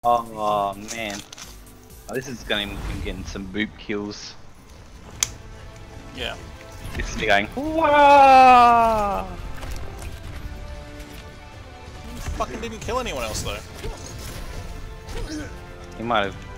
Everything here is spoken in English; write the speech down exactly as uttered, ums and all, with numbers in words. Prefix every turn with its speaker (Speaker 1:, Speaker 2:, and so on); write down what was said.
Speaker 1: Oh man. Oh, this is going to be getting some boop kills.
Speaker 2: Yeah.
Speaker 1: This is me going, wow!
Speaker 2: You fucking didn't kill anyone else though.
Speaker 1: He might have